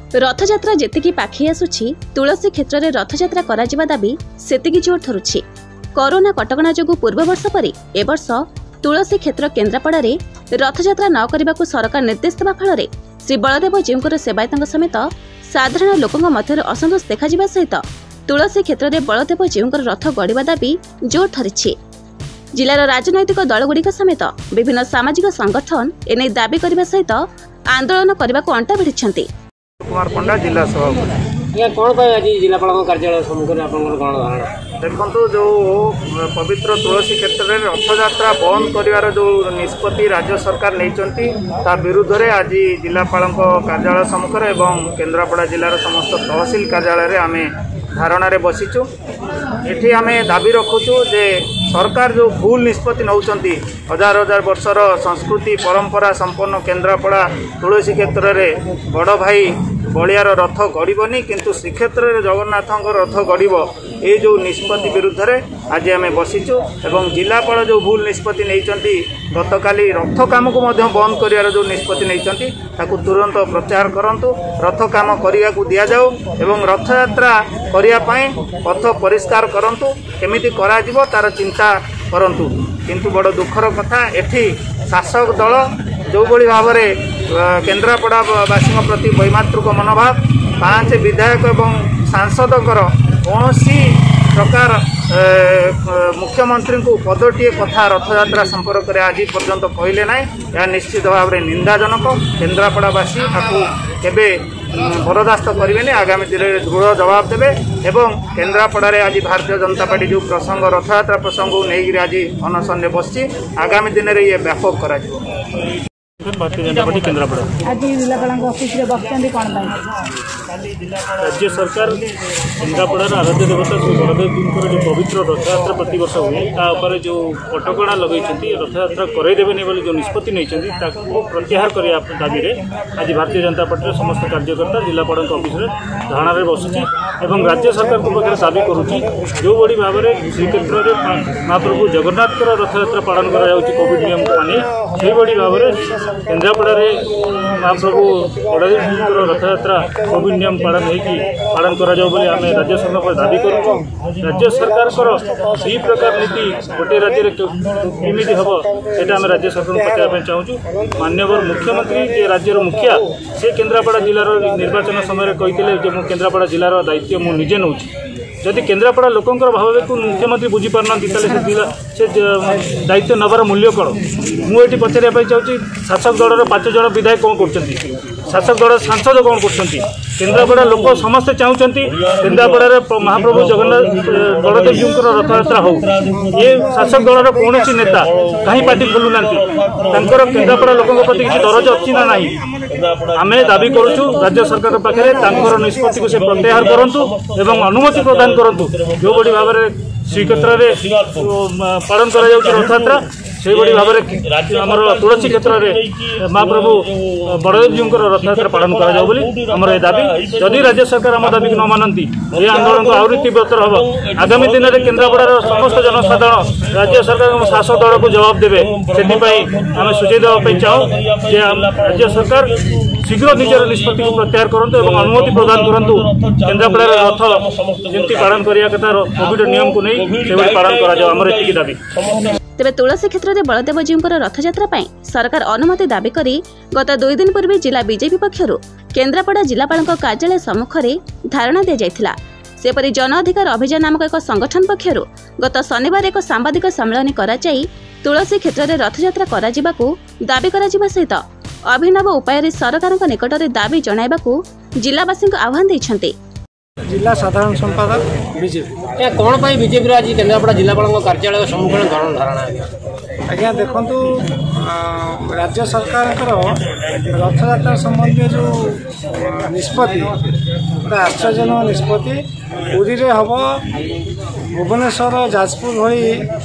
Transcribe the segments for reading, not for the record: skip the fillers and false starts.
रथयात्रा जेतिकी पाखी आसुछि तुलसी क्षेत्र में रथयात्रा करा दाबी सेतिकी जोर धरुछि। कोरोना कटकणा जोगु पूर्व वर्ष परि ए वर्ष तुलसी क्षेत्र केन्द्रापड़ा रे रथयात्रा न करने सरकार निर्देश देवा फल श्री बलदेव जीउंकर सेवायतों समेत साधारण लोकों मध्य असंतोष देखा सहित तुलसी क्षेत्र में बलदेव जीउंकर रथ गड़िबा दाबी जोर धरिछि। जिलार राजनैतिक दलगुड़िक समेत विभिन्न सामाजिक संगठन एने दाबी करने सहित आंदोलन करने को अंटा भिड़िछन्ति। कुमार पंडा जिला सभापति कौन आज जिलापाल कार्यालय सम्मुखें आप देखु जो पवित्र तुलसी क्षेत्र में रथयात्रा बंद कर जो निष्पत्ति राज्य सरकार नहीं विरुद्ध में आज जिलापाल कार्यालय सम्मुखें एवं केन्द्रापड़ा जिलार समस्त तहसिल कार्यालय आम धारणा बसीचु। ये आम दाबी रखुचु जे सरकार जो भूल निष्पत्ति नौचंती हजार हजार वर्षर संस्कृति परंपरा संपन्न केन्द्रापड़ा तुलसी क्षेत्र में बड़ भाई बलियार रथ गड़बनी किंतु श्रीक्षेत्र में जगन्नाथ रथ गड़ब ये जो निष्पत्ति विरुद्ध में आज आम बसीचु एवं जिलापाल जो भूल निष्पत्ति नहीं गतकाली रथ काम को बंद कर जो निष्पत्ति नहीं तुरंत प्रत्याहार करंतु रथ काम करने को दि जाऊ एवं रथयात्रा करने पथ परिष्कार करंतु केमिति कराजिवो तार चिंता करंतु। किंतु बड़ दुखर कथा एठी शासक दल जो भाव में केन्द्रापड़ावासी प्रति वैमातृक मनोभाव 5 विधायक एवं सांसद कौन प्रकार मुख्यमंत्री को पदटीए कथा रथयात्रा संपर्क में आज पर्यंत कहले ना यह निश्चित भाव में निंदाजनक। केन्द्रापड़ावासी केबे बरदास्त करेंगे आगामी दिन में दृढ़ जवाब देवे एवं केन्द्रापड़ा आज भारतीय जनता पार्टी जो प्रसंग रथयात्रा प्रसंग को लेकर आज अनशन बसी आगामी दिन में ये व्यापक कर भारतीय जनता पार्टी केन्द्रापड़ा आज जिलापाल ऑफिस रे बसचंदी कोन राज्य सरकार केन्द्रापड़ार आराध्य देवता श्री बलदेव जो पवित्र रथयात्रा प्रतिवर्ष हुए तापर जो कटकणा लगे रथयात्रा करदेवे बोली जो निष्पत्ति नहीं प्रत्याहार करने दाबी आज भारतीय जनता पार्टी समस्त कार्यकर्ता जिलापाल ऑफिस धारणा बसुची एवं राज्य सरकार को पाखे दाबी करुच्ची जो बड़ी भाव में श्रीक्षेत्र में महाप्रभु जगन्नाथ रथयात्रा पालन कर कोविड नियम को मानी से बड़ी भाव में केन्द्रापड़ा महाप्रभु बलदेव रथयात्रा कोविड नियम पालन पालन कर आम राज्य सरकार पर दाबी करूँ। राज्य सरकार सी प्रकार नीति गोटे राज्य केमी हम से आम राज्य सरकार को पचार चाहूँ। माननीय मुख्यमंत्री जे राज्यर मुखिया से केन्द्रापड़ा जिलार निर्वाचन समय कहते मु केन्द्रापड़ा जिलार दायित्व मु निजे नौ जदि केन्द्रापड़ा लोकंर भाव को मुख्यमंत्री बुझीपारना से दायित्व नबार मूल्य कौन मुझे पचार चाहूँगी। शासक दलर 5 जन विधायक कौन कर शासक दल सांसद कौन कर केन्द्रापड़ा लोक समस्ते चाहते केन्द्रापड़ा महाप्रभु जगन्नाथ बलदेव जीव रथयात्रा हो ये शासक दलर कौन नेता कहीं पार्टी खोलुना केन्द्रापड़ा लोकों प्रति किसी दरज अच्छी ना ना आम दाबी करुचु राज्य सरकार पाखे निष्पत्ति को से प्रत्याहार करूँ एवं अनुमति प्रदान करूँ जो बड़ी भाव में श्रीक्षेत्र में पालन कर रथयात्रा से बड़ी भाव में तुलसी क्षेत्र में महाप्रभु बलदेव जीव रथयात्रा पालन कर दाबी जदि राज्य सरकार आम दाबी न मानती ये आंदोलन को आहरी तीव्रतर हम आगामी दिन में केन्द्रापड़ार समस्त जनसाधारण राज्य सरकार शासक दल को जवाब देवे से आम सूचई देवाई चाहूँ राज्य सरकार शीघ्र निजर निष्पत्ति को प्रत्याहार करूँ और अनुमति प्रदान करूँ केन्द्रापड़ार रथ जमी पालन करने कोविड नियम को नहीं से पालन कर दाबी। तेबे तुलसी क्षेत्र में बलदेव जीउंकर रथयात्रा सरकार अनुमति दाबी करी गत 2 दिन पूर्व जिला बीजेपी पक्षर केन्द्रापड़ा जिलापाल कार्यालय सम्मुखें धारणा दी जाइथिला। सेपरि जन अधिकार अभियान नामक एक संगठन पक्षर गत शनिवार एक सांबादिक सम्मेलन कराई तुलसी क्षेत्र में रथयात्रा कराजिबाकू दाबी कराजिबा सहित अभिनव उपाय सरकार निकट में दाबी जणाइबाकू जिलावासी आह्वान दैछन्ते। जिला साधारण संपादक बीजेपी कौन बीजेपी आज केन्द्रापड़ा जिलापाल कार्यालय सम्मुखीन धारणा आज्ञा देखु राज्य सरकार रथयात्रा संबंधी जो निष्पत्ति गोटे आश्चर्यजनक निष्पत्ति पुरी रे हम भुवनेश्वर जाजपुर भली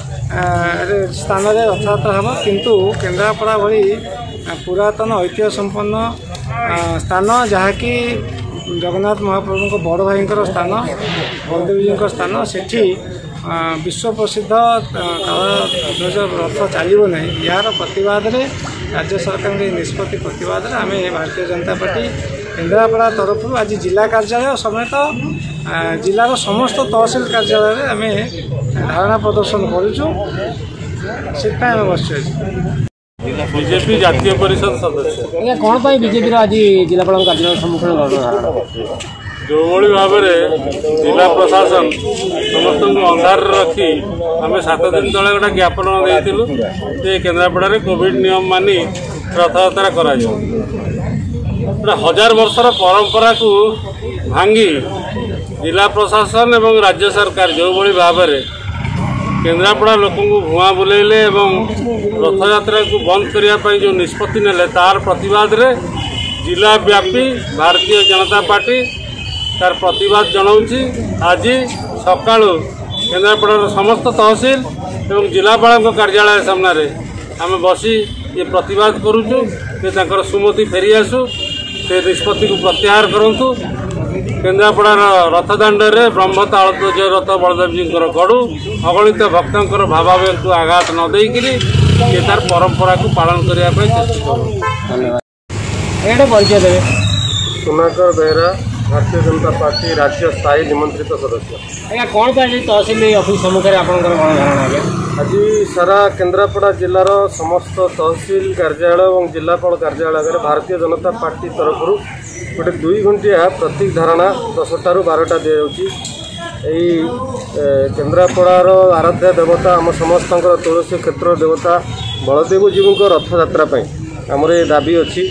स्थान में रथयात्रा हम किंतु केन्द्रापड़ा भली पुरातन ऐतिह्य संपन्न स्थान जहाँकि जगन्नाथ महाप्रभु को बड़ भाई स्थान बलदेव जी स्थान सेठी विश्व प्रसिद्ध ध्वज रथ चलो ना यार प्रतिवाद रे राज्य सरकार निष्पत्ति प्रतिवाद आम भारतीय जनता पार्टी केन्द्रापड़ा तरफ आज जिला कार्यालय समेत जिलार समस्त तहसिल कार्यालय आम धारणा प्रदर्शन करूँ से बस बीजेपी जातीय परिषद सदस्य कौन पर बीजेपी आज जिलापाल कार्यालय सम्मुखीन जो भाव में जिला प्रशासन समस्त अंधार रखी आम 7 दिन तले गोटे ज्ञापन देलु जे केन्द्रापड़ा कोविड नियम मानि रथयात्रा करा हजार वर्षर परंपरा को भांगी जिला प्रशासन एवं राज्य सरकार जो भाव में केन्द्रापड़ा लोक भुआ बुलेले एवं रथयात्रा को बंद करने जो निष्पत्ति नेले तार प्रतिवाद रे जिला व्यापी भारतीय जनता पार्टी तार प्रतिवाद जनाऊँगी। आज सका केन्द्रापड़ार समस्त तहसिल एवं जिलापाल कार्यालय सामने आम बसी ये प्रतिवाद करुचु कि सुमति फेरी आसू से निष्पत्ति को प्रत्याहार करूँ। केन्द्रापड़ार रथदाण्ड में ब्रह्म तालध्वज रथ बलदेव जी गड़ू अगणित भक्तर भावावेग को आघात न देकरी तार परंपरा को पालन करने चेष्टा धन्यवाद परिचय देवे सुनाकर बेहरा भारतीय जनता पार्टी राज्य स्थायी निमंत्रित सदस्य। आज्ञा कौन पर तहसिल ऑफिस सम्मुख में आपंकर कौन धारणा आज्ञा आज सारा केन्द्रापड़ा जिलार समस्त तहसिल कार्यालय और जिलापाल कार्यालय भारतीय जनता पार्टी तरफ गोटे 2 घंटिया प्रतीक धारणा 10टा ରୁ 12टा दि जाऊँगी। केन्द्रापड़ार आराध्य देवता आम समस्त तुलसी क्षेत्र देवता बलदेव जीव रथयात्रा आमर ये दाबी अच्छी।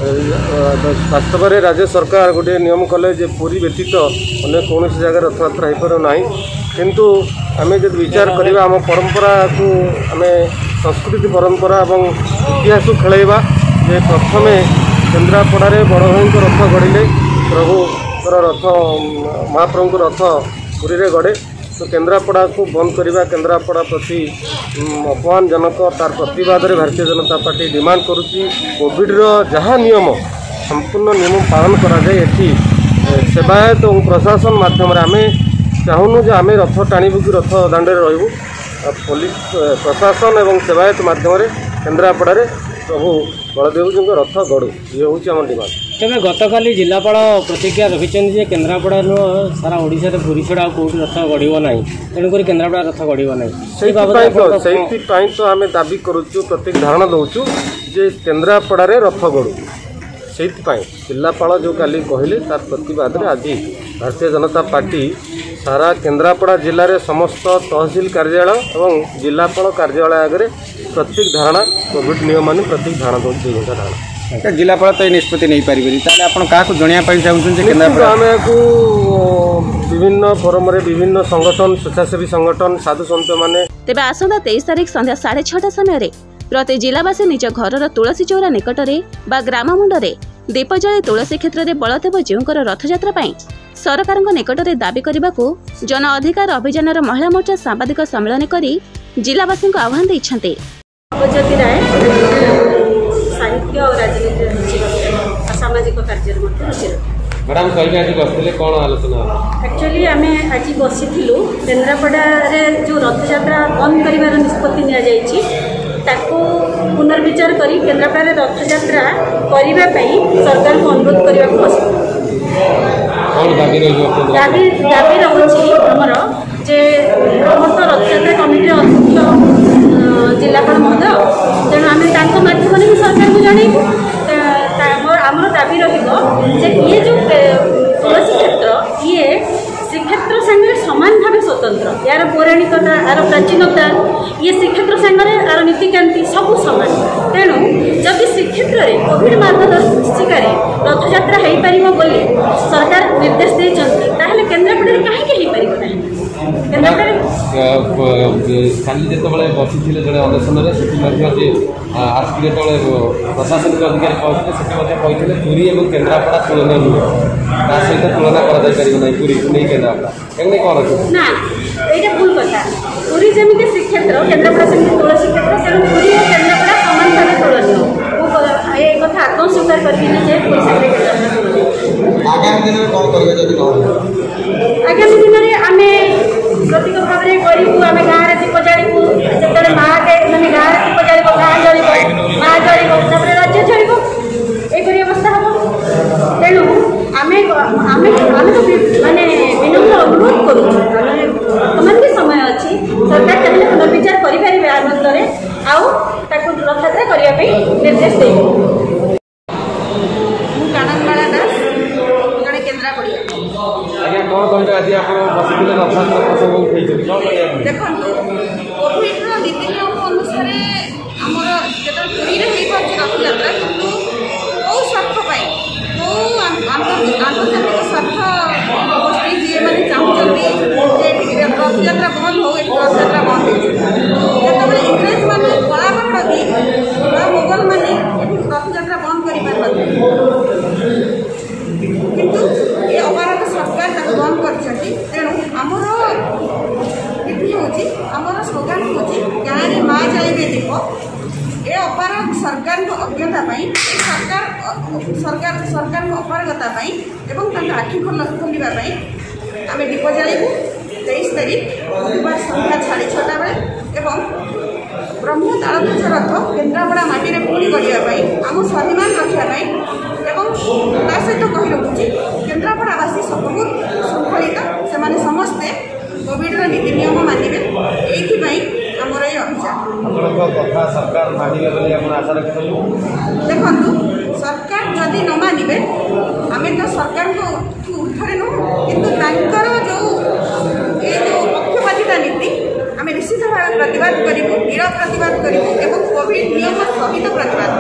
वास्तव में राज्य सरकार गोटे नियम कले जे पुरी व्यतीत अन्य कौन जगह रथयात्रा हो पार ना किंतु आम जब विचार करवा आम परंपरा को आम संस्कृति परंपरा और इतिहास खेलवा जे प्रथम केन्द्रापड़ा बड़ भाई रथ गढ़िले प्रभुर रथ महाप्रभु रथ पुरी रे गड़े तो केन्द्रापड़ा को बंद करवा केन्द्रापड़ा प्रति अपमानजनक तार प्रतिवाद में Bharatiya Janata party demand करुच्ची। Covid जहाँ नियम संपूर्ण नियम पालन कराए एटी सेवायत और प्रशासन माध्यम आम चाहूनु जे आम रथ टाणीबू कि रथ दाण्डे रहबू पुलिस प्रशासन और सेवायत माध्यम केन्द्रापड़ा प्रभु बलदेव जी रथ गड़ू ये हूँ आम डिमांड। तेज गतकाली जिलापाल प्रतिज्ञा रखिंट केन्द्रापड़ा सारा ओडिशा पुरी छड़ा कौट रथ गढ़ ना तेणुक केन्द्रापड़ा रथ गढ़ ना से तो आम दाबी करुचु प्रत्येक धारणा दौचु जे केन्द्रापड़ा रथ गढ़ू से जिलापाल जो काली कहले तार प्रतिवाद में आज भारतीय जनता पार्टी सारा केन्द्रापड़ा जिले में समस्त तहसिल कार्यालय और जिलापाल कार्यालय आगे प्रत्येक धारणा कोविड नियम मान प्रत्येक धारणा दौर 2 घंटा धारणा जिलापाल तो निष्पत्ति नहीं पारे आप जनवाई चाहते आम को विभिन्न फोरम विभिन्न संगठन स्वेच्छासेवी संगठन साधु सन्त माने तेबे आसंता 23 तारिख संध्या 6:30 समय प्रति जिलावासी निज घर तुलसी चौरा निकट में ग्राम मुंडे दीप जलाई तुलसी क्षेत्र में बलदेव जीवकर रथयात्रा सरकार निकट में दाबी करने को जन अधिकार अभियान महिला मोर्चा सांबादिक सम्मेलन कर जिलावासी आह्वान देते। साहित्य और राजनीति सामाजिक कार्य मैडम कहीं आज बसते कौन आलोचना एक्चुअली आम आज बसी केन्द्रापड़ा जो रथयात्रा बंद कर निष्पत्ति निको पुनर्विचार कर केन्द्रापड़ा रथयात्रा करने सरकार को अनुरोध करने को दाबी रही आमर जे समस्त रथयात्रा कमिटी अध्यक्ष जिलापाल महोदय तेणु आम माध्यम ही सरकार को जनइबू आमर दाबी ये जो तुलसी क्षेत्र ये श्रीक्षेत्र सांगे सामान भाव स्वतंत्र यार पौराणिकता यार प्राचीनता ये श्रीक्षेत्र सांगे यार नीतिकांति सब सामान तेणु जदि श्रीक्षेत्र में कोविड मार्गदर्शिकार रथयात्रा हो पार सरकार निर्देश देते केन्द्रापड़ा कहीं काली जो बसी जो अनशन आसिक जो प्रशासनिक अधिकारी पहुँचते से पुरी और केन्द्रापड़ा तुलना नुहे सहित तुलना कर पुरी नहीं केन्द्रापड़ा एने कौन ना यहाँ भूल कथा पुरी जमी श्रीक्षेत्र केन्द्रापड़ा सेमती तुलसी क्षेत्र तेणु पुरी और केन्द्रापड़ा सामान भाव तुलनीय ये कथा आदौ स्वीकार कर आगामी दिन में कौन कर आगामी दिन में आम प्रतीक भाव में करूँ आम गाँव में दीप जाड़ू जो माँ मैंने गाँव में दीप जाड़ गाँ जल माँ जल राज्य चलो यही अवस्था हम तेणु आम माने विनम्र अनुरोध करूँ बर्तमान भी समय अच्छी सरकार चाहिए पुनर्विचार करेंगे आनंदे आउ रथयात्रा करने निर्देश दे काननमाला दास जड़े केन्द्रापड़िया देखो कोविड नीति नियम अनुसार आमर जो पुरी रथयात्रा कितु कौ स्वार्थ आंतर्जातिक स्वार्थ गोष्ठी जी मैंने चाहते रथयात्रा बंद हो रथयात्रा बंद होते इंग्रेज मैंने कलाकार भी मोगल मैंने रथयात्रा बंद कर किंतु ये अपारक सरकार बंद कर तेणु आमर नीति होमर स्लोगान हूँ गाँव माँ जाइए दीप ये अपारक सरकार अज्ञता सरकार अपारगता एवं आखि खोलवाई आम दीप जाइबू 23 तारीख बुधवार संध्या 6:30 बेले ब्रह्म तालध्वज रथ केन्द्रापड़ा माटी पुणी करने आम स्वाभिमान रखापी ता सहित कही रखुच्छी केन्द्रापड़ावासी सब शृंखलित से समस्ते कोविड नीति नियम मानवे ये आमर ये अभियान देखु सरकार जदि न मानवे आम तो सरकार को ऊर्धे नुह कि जो पक्षपातिता नीति आम निश्चित भाव प्रतिवाद करूँ दृढ़ प्रतिवाद करूँ कोविड नियम सहित प्रतिवाद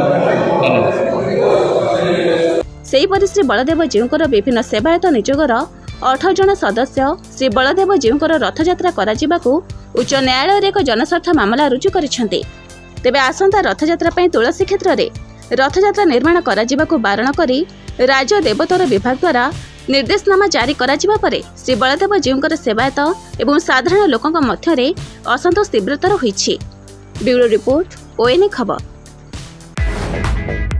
सेहीपरि श्री बलदेव जीउंकर विभिन्न सेवायत नियोगर 18 जन सदस्य श्री बलदेव जीउंकर रथयात्रा कराजिबाकू उच्च न्यायालय एक जनस्वार्थ मामला रुजु करिसेंति। तेबे आसंता रथयात्रा पई तुलसी क्षेत्र में रथयात्रा निर्माण कराजिबाकू बारण करी राज्य देवोत्तर विभाग द्वारा निर्देशनामा जारी कराजिबा परे श्री बलदेव जीउंकर सेवायत एवं साधारण लोकंक मध्यरे असंतोष तीव्रतर होईछि। ब्यूरो रिपोर्ट ओएनए खबर।